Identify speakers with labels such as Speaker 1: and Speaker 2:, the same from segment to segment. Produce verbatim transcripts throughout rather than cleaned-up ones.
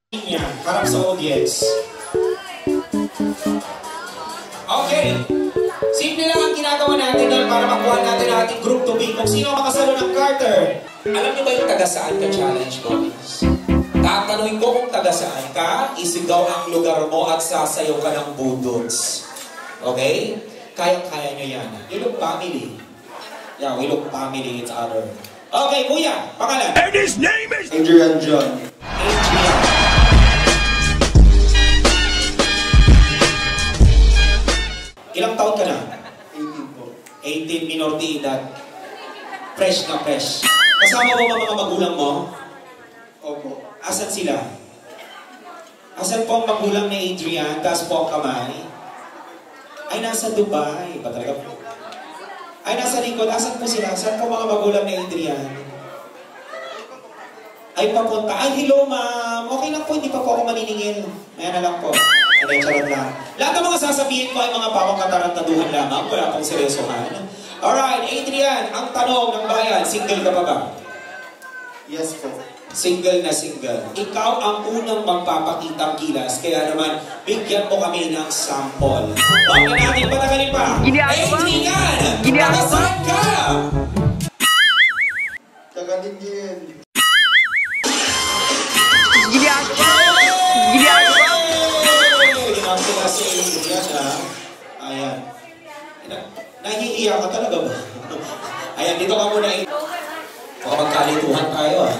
Speaker 1: niya, harap sa audience. Okay. Simple lang ang ginagawa natin doon para makuha natin ang ating group to be. Kung sino makasalo ng Carter. Alam niyo ba yung taga saan ka challenge ko? Tatanungin ko kung taga saan ka, isigaw ang lugar mo at sasayaw ka ng budots. Okay? Kaya-kaya nyo yan. You look family. Yeah, we look family each other. Okay, kuya, pangalan.
Speaker 2: And his name is
Speaker 3: Adrian John.
Speaker 1: Adrian. Ilang taon ka na?
Speaker 3: eighteen po.
Speaker 1: eighteen, minor de edad. Fresh na fresh. Kasama mo ba mga magulang mo?
Speaker 3: Opo.
Speaker 1: Asan sila? Asan po ang magulang ni Adrian? Taas po ang kamay. Ay, nasa Dubai. Ba talaga po? Ay, nasa likod. Asan po sila? Asan po mga magulang ni Adrian? Ay, papunta. Ay, hello, ma'am. Okay lang po, hindi pa po ako maniningil. Ayan na lang po. Ay, charot lang. Lahat ng mga sasabihin ko ay mga pawang katarantaduhan lamang. Wala pong seryosohan. Alright, Adrian, ang tanong ng bayan, single ka pa ba?
Speaker 3: Yes po.
Speaker 1: Single na single. Ikaw ang unang magpapakitang gilas, kaya naman, bigyan mo kami ng sample. Huwag na natin patagalin pa. Adrian! Nakasaan ka?
Speaker 3: Tagalingin.
Speaker 1: Ginagawa! Ginagawa! Ginagawa si Adrian, ha? Ayan. Nahihiya ka talaga ba? Ayan, dito ka muna. Mukhang magkalituhan tayo, ah.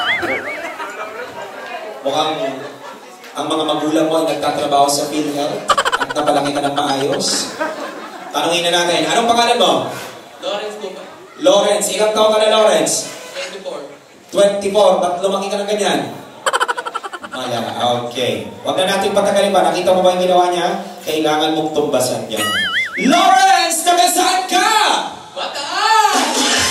Speaker 1: Mukhang ang mga magulang mo ay nagtatrabaho sa PhilHealth at napalaki ka ng maayos. Tanungin na natin, anong pangalan mo?
Speaker 4: Lawrence po ba?
Speaker 1: Lawrence. Ilang taon ka na, Lawrence?
Speaker 4: twenty-four.
Speaker 1: twenty-four. Ba't lumaki ka ng ganyan? Ayan, okay. Huwag na natin patagalin pa. Nakita mo ba yung ginawa niya? Kailangan mong tumbasan yan. Lawrence! Nakasaan ka?
Speaker 4: Bataan!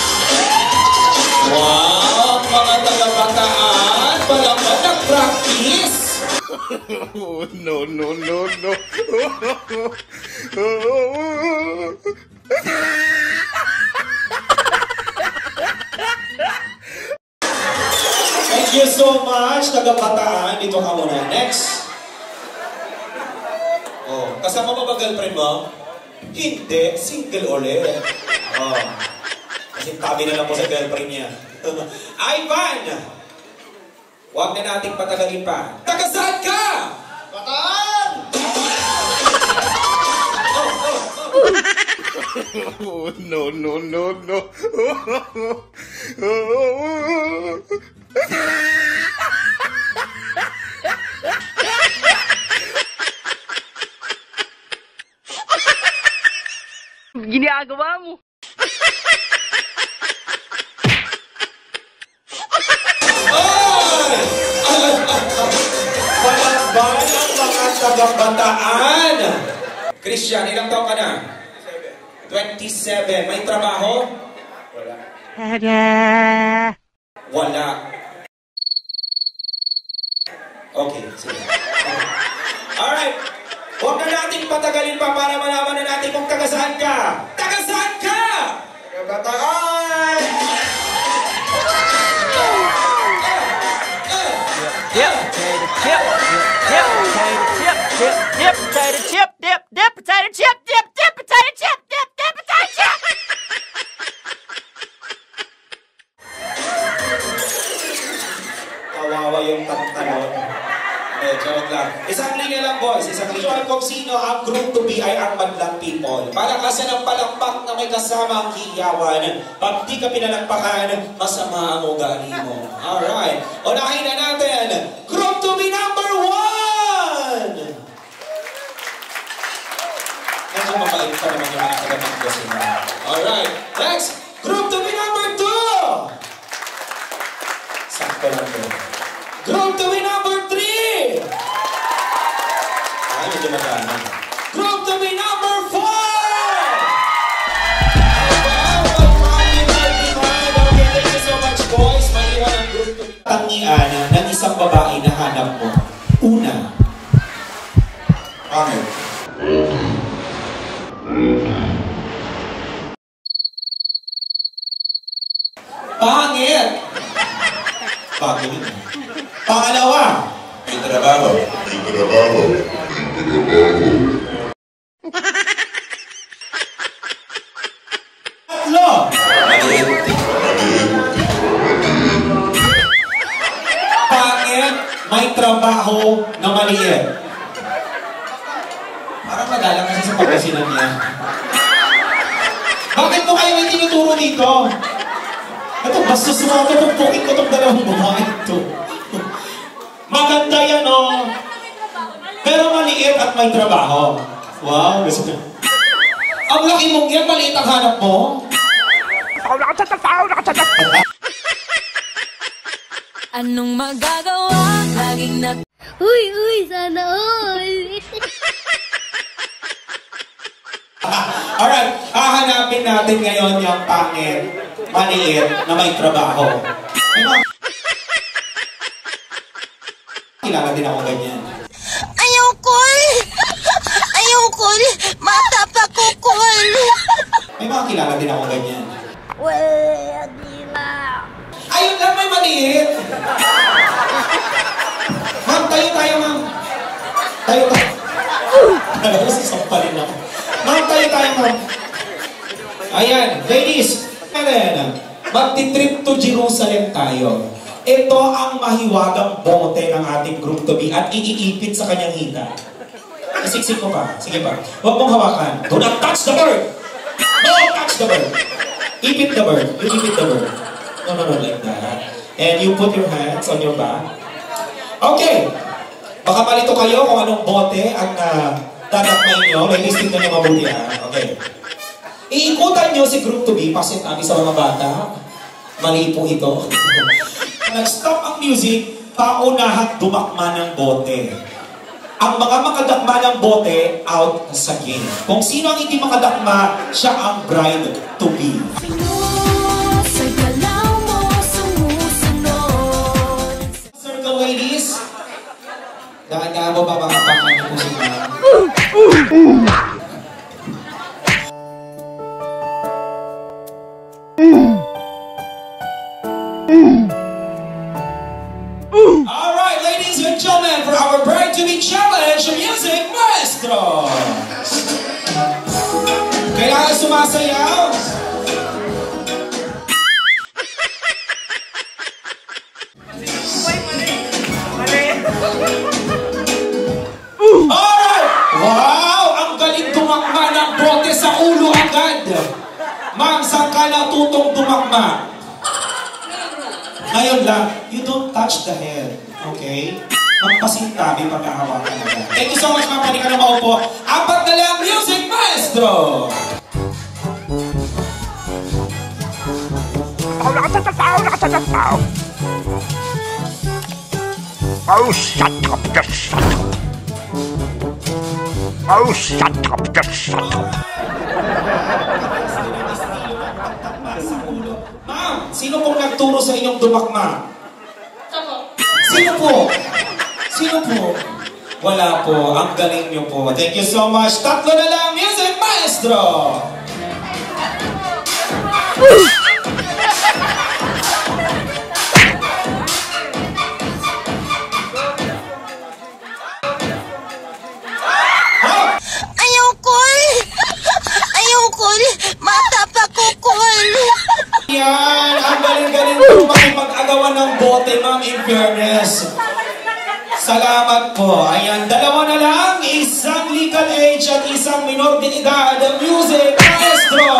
Speaker 1: Wow! Mga taga-bataan! Walang ba nag-practice?
Speaker 2: Oh, no, no, no, no.
Speaker 1: Thank you so much, taga-bataan. Dito ka muna. Next. Oh, kasama mo ba girlfriend mo? Hindi, single ulit. Oh. Kasi tabi na lang po sa girlfriend niya. Ivan! Huwag na nating patagalin pa. Tagasaan ka!
Speaker 3: Bataan!
Speaker 1: Oh, oh, oh.
Speaker 2: Oh, no, no, no, no.
Speaker 5: Ginagawa mo.
Speaker 1: Ay! Palaban ang mga taga-bataan! Christian, ilang taon ka na? twenty-seven. May trabaho?
Speaker 3: Wala.
Speaker 1: Wala. Okay, sige. Alright. Huwag na natin patagalin pa para malaman na natin kung taga-saan ka. Taga-saan ka?
Speaker 3: Taga-bataan!
Speaker 5: Dip, potato chip, dip, potato chip, dip, dip, potato chip, dip, dip, potato chip, dip, dip, potato chip, dip, dip, potato chip.
Speaker 1: Kawawa yung tantanon. Eh, charot lang. Isang linya lang, boys. Isang linya. Kung sino ang group to be ay ang madlang people. Palakasan ng palakpak na may kasama ang hiyawan. Pag di ka pinalakpakan, masama ang ugali mo. Alright. Unahin na natin. Group to be number one! Medyo mabait pa naman yung mga taga-magdas nila. Alright. Next. Group to be number two! Sakto lang po. Group to be number three! Ay, medyo magana. Group to be number four! Okay, thank you so much, boys. Maiwan ang group to be. Tangian ng isang babae na hanap mo. Una.
Speaker 3: Pangit.
Speaker 1: Pangit! Pangit. Pangalawa. trabaho.
Speaker 2: May trabaho.
Speaker 1: Tatlo! Maliit. Pangit, may trabaho na maliit. Parang magalang kasi sa pagkasinan niya. Bakit mo kayo may tinuturo dito? Ito, basta sumama itong pukin ko itong dalawang babae ito. Maganda yan, oh. Pero maliit at may trabaho. Wow, gusto ko. Ang laki mong yan, maliit ang hanap mo.
Speaker 6: Anong magagawa? Laging na...
Speaker 7: Uy, uy, sana all.
Speaker 1: Alright, hahanapin natin ngayon yung pangit, maliit, na may trabaho. May mga... Kilala din ako ganyan.
Speaker 7: Ayaw kol. Ayaw kol. Mata pa ko kol.
Speaker 1: May mga kilala din ako ganyan.
Speaker 7: Well, di ba?
Speaker 1: Ayun lang, may maliit. Ma'am, tayo tayo, ma'am. Tayo tayo. Alam ko, sasampalin ako. Ma'am, tayo tayo, ma'am. Ayan, ladies. Ayan, magti-trip to Jerusalem tayo. Ito ang mahiwagang bote ng ating group to be at iiipit sa kanyang hita. Isiksik mo pa. Sige pa. Huwag mong hawakan. Do not touch the bird! Don't touch the bird! Ipit the bird. You ipit the bird. No, no, no, like that. And you put your hands on your back. Okay. Baka malito kayo kung anong bote ang uh, tatakmain nyo. Ladies, tignan nyo mabuti ha. Okay. Iikutan nyo si group to be. Pasit namin sa mga bata. Mali po ito. Nag-stop ang music, paunahan dumakma ng bote. Ang mga makadakma ng bote, out sa game. Kung sino ang hindi makadakma, siya ang bride to be.
Speaker 6: Sa galaw mo sumusunod.
Speaker 1: Circle ladies. Daan-daan mo ba mga panganin ko si ma'am? Alright, ladies and gentlemen, for our Bride to Be Challenge, Music Maestro! Kailangan sumasayaw? Alright! Wow! Ang galing tumakma ng bote sa ulo agad! Ma'am, saan ka natutong tumakma? Ngayon lang, you don't touch the head. Okay? Magpasintabi pagkahawakan na lang. Thank you so much, ma'am. Pwede ka na maupo. Apat na lang, Music Maestro!
Speaker 2: Oh, shut up, just shut up. Oh, shut up, just shut up.
Speaker 1: Ma'am, sino pong nagturo sa inyong dumakma?
Speaker 4: Ako.
Speaker 1: Sino po? Sino po? Wala po. Ang galing niyo po. Thank you so much. Tatlo na lang, Music Maestro!
Speaker 7: Ayaw kol. Ayaw kol. Mata pa ko kol.
Speaker 1: Yan! Ang galing-galing po makipag-agawan ng bote, ma'am, in fairness. Salamat po. Ayan, dalawa na lang. Isang legal age at isang minor de edad. Music Maestro!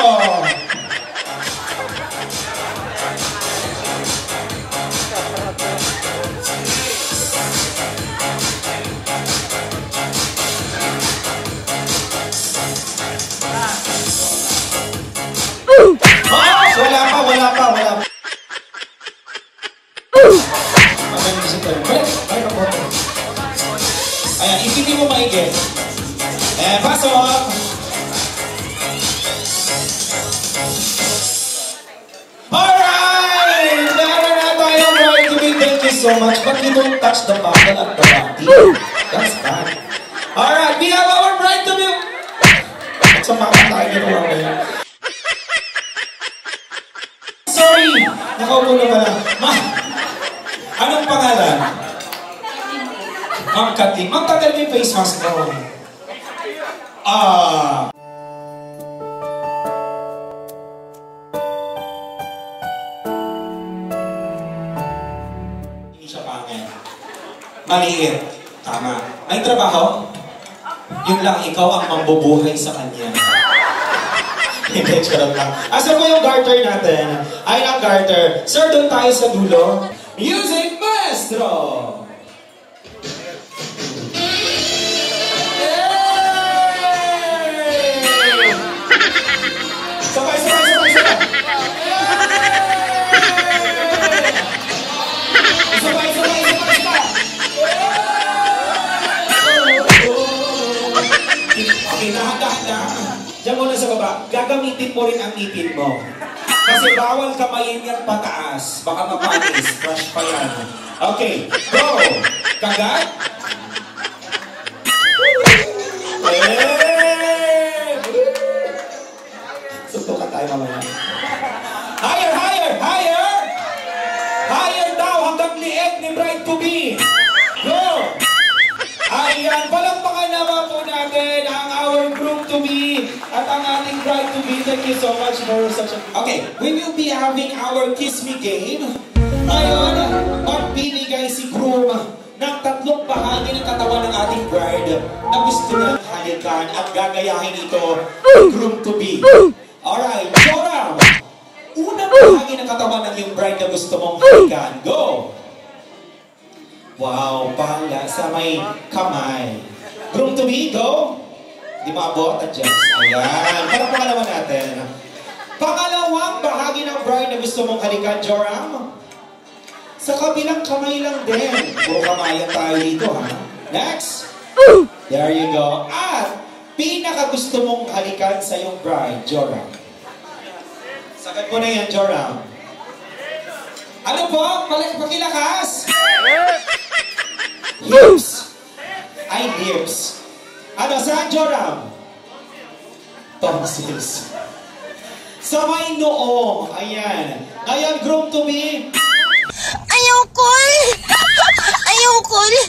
Speaker 1: Oh, wala pa, wala pa, wala pa. Magaling si Tero. Balik, balik ang bote. Ayan, ipitin mo maigi. Eh, pasok! Alright! Meron na tayong right to be. Thank you so much. But you don't touch the bottle at the body. That's bad. Alright, we have our right to be. Sumama tayo dito mamaya. Sorry! Nakaupo na pala. Ma, anong pangalan? Ma'am Kathleen. Ma'am, tagal mo yung face mask mo. Ah. Hindi siya pangit. Maliit. Tama. May trabaho? Yun lang, ikaw ang mambubuhay sa kanya. Hindi, charot lang. Asa po yung garter natin? Ay, ang garter. Sir, doon tayo sa dulo. Music Maestro! Yay! Sabay, sabay, sabay, sabay! Yay! Sabay, sabay, sabay, sabay! Okay, dahan-dahan. Diyan muna sa baba, gagamitin mo rin ang ngipin mo. Kasi bawal kamayin yan pataas. Baka mapanis, crush pa yan. Okay, go! Kagat! Eh! Suntukan tayo mamaya. Higher, higher, higher! Higher daw hanggang lieg ni bride to be. Go! Ayan, palakpakan naman po natin ang our groom to be at ang ating bride to be. Thank you so much for such a... Okay, we will be having our Kiss Me game. Ngayon, magbibigay si groom ng tatlong bahagi ng katawan ng ating bride na gusto nilang halikan at gagayahin ito groom to be. Alright, Joram! Unang bahagi ng katawan ng yung bride na gusto mong halikan. Go! Wow, pala sa may kamay. Groom to be, go! Di maabot, adjust. Ayan, palakpakan naman natin. Pangalawang bahagi ng bride na gusto mong halikan, Joram. Sa kabilang kamay lang din. Puro kamayan tayo dito, ha? Next. There you go. At pinaka gusto mong halikan sa iyong bride, Joram. Sagad mo na yan, Joram. Ano po? Pakilakas? Hips. Ay, hips. Ano, saan, Joram? Tonsils. Sa may noo. Ayan. Ngayon, groom to be.
Speaker 7: Ayoko! Ayoko!